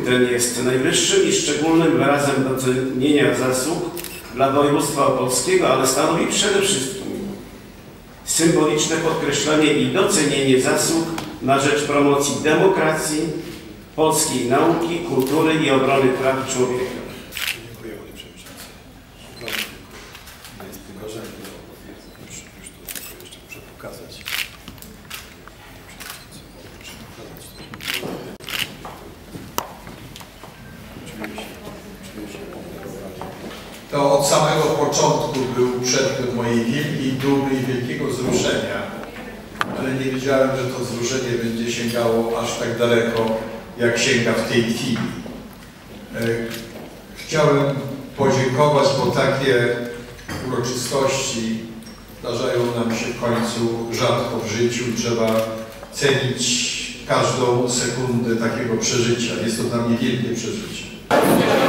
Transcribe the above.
ten jest najwyższym i szczególnym wyrazem docenienia zasług dla województwa opolskiego, ale stanowi przede wszystkim symboliczne podkreślenie i docenienie zasług na rzecz promocji demokracji, polskiej nauki, kultury i obrony praw człowieka. Dziękuję, panie przewodniczący. Jest gorzej, już to jeszcze muszę pokazać. To od samego początku był przedmiot mojej wielkiej dumy i wielkiego wzruszenia, ale nie wiedziałem, że to wzruszenie będzie sięgało aż tak daleko, jak sięga w tej chwili. Chciałem podziękować, bo takie uroczystości zdarzają nam się w końcu rzadko w życiu. Trzeba cenić każdą sekundę takiego przeżycia. Jest to dla mnie wielkie przeżycie.